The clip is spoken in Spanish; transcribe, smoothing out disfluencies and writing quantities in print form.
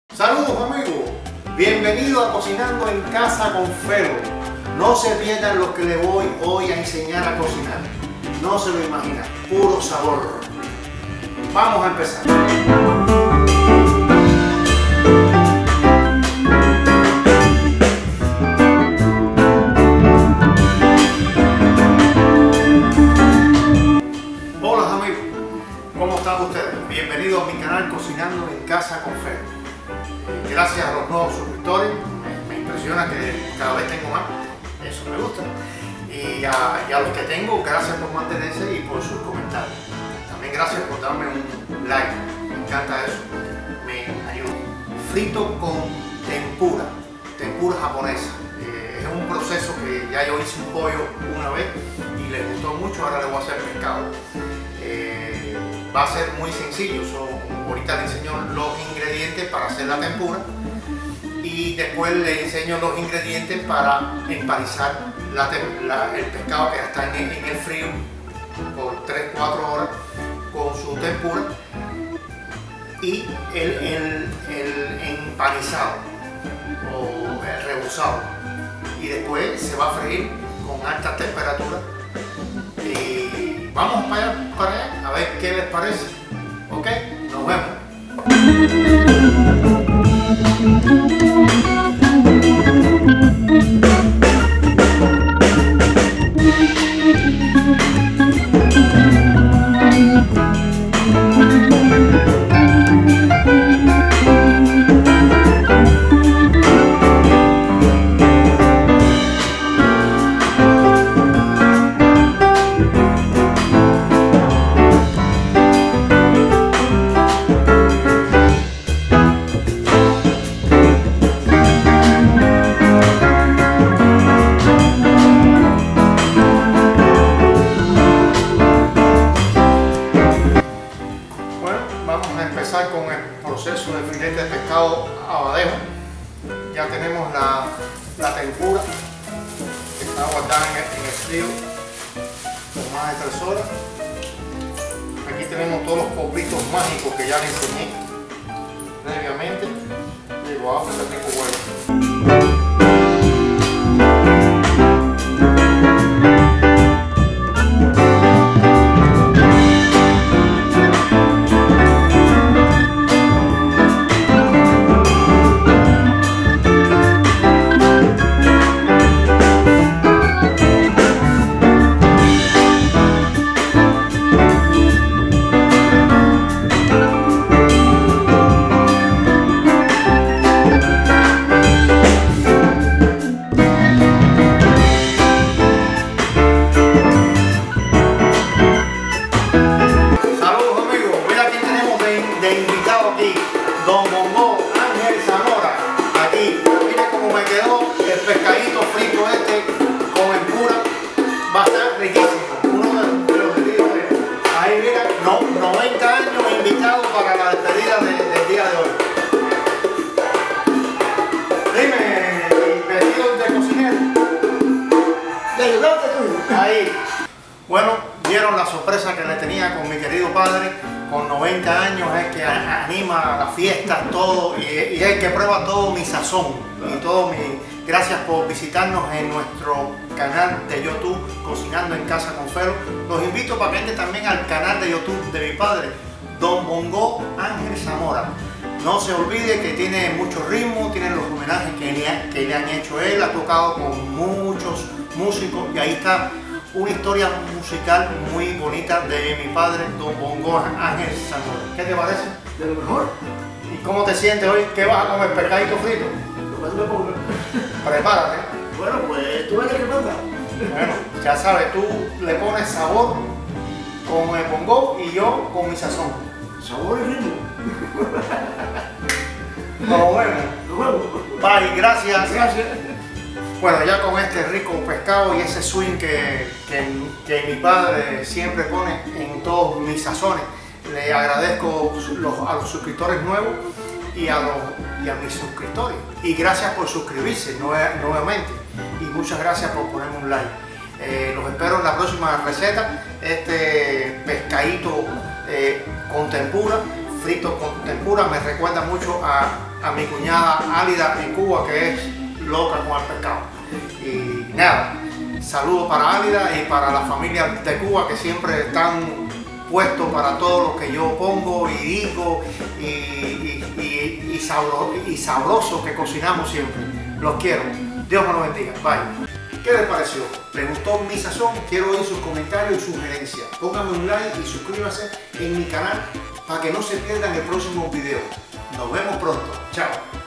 Saludos amigos, bienvenidos a Cocinando en Casa con Felo. No se pierdan lo que les voy hoy a enseñar a cocinar. No se lo imaginan, puro sabor. Vamos a empezar. Hola amigos, ¿cómo están ustedes? Bienvenidos a mi canal Cocinando en Casa con Felo. Gracias a los nuevos suscriptores, me impresiona que cada vez tengo más, eso me gusta. Y a los que tengo, gracias por mantenerse y por sus comentarios. También gracias por darme un like, me encanta eso, me ayuda. Frito con tempura japonesa. Es un proceso que ya yo hice un pollo una vez y les gustó mucho, ahora le voy a hacer pescado. Va a ser muy sencillo, ahorita le enseño los ingredientes para hacer la tempura y después le enseño los ingredientes para empanizar el pescado que ya está en el frío por 3-4 horas con su tempura y el empanizado o el rebozado, y después se va a freír con alta temperatura. Y vamos para allá a ver qué les parece. Ok, nos vemos. Con el proceso del filete de pescado abadejo. Ya tenemos la tempura que está guardada en el frío por más de 3 horas. Aquí tenemos todos los polvitos mágicos que ya les enseñé previamente. Y voy a hacer tipo huevo. Don Bongo Ángel Zamora. Aquí, mire cómo me quedó el pescadito frito este con tempura. Va a estar riquísimo. Uno de los pedidos de ahí, mira, 90 años invitado para la despedida del día de hoy. Dime, vestido de cocinero. De ayudante tuyo. Ahí. Bueno, vieron la sorpresa que le tenía con mi querido padre. Con 90 años es que anima la fiesta, todo, y es el que prueba todo mi sazón y todo mi... Gracias por visitarnos en nuestro canal de YouTube, Cocinando en Casa con Felo. Los invito para que entren también al canal de YouTube de mi padre, Don Bongo Ángel Zamora. No se olvide que tiene mucho ritmo, tiene los homenajes que le han hecho él, ha tocado con muchos músicos y ahí está una historia musical muy bonita de mi padre, Don Bongo Ángel Zamora. ¿Qué te parece? De lo mejor. ¿Y cómo te sientes hoy? ¿Qué vas a comer? ¿Pescadito frito? Prepárate. Bueno, pues tú eres el que manda. Bueno, ya sabes, tú le pones sabor con el bongo y yo con mi sazón. Sabor y ritmo. Nos vemos. Nos vemos. Bye, gracias. Gracias. Bueno, ya con este rico pescado y ese swing que mi padre siempre pone en todos mis sazones, le agradezco a los suscriptores nuevos y a mis suscriptores. Y gracias por suscribirse nuevamente. Y muchas gracias por ponerme un like. Los espero en la próxima receta. Este pescadito con tempura, frito con tempura, me recuerda mucho a a mi cuñada Álida en Cuba, que es loca con el pescado. Y nada, saludos para Álida y para la familia de Cuba, que siempre están puestos para todo lo que yo pongo y digo y sabroso que cocinamos siempre. Los quiero. Dios me los bendiga. Bye. ¿Qué les pareció? ¿Les gustó mi sazón? Quiero oír sus comentarios y sugerencias. Pónganme un like y suscríbanse en mi canal para que no se pierdan el próximo video. Nos vemos pronto. Chao.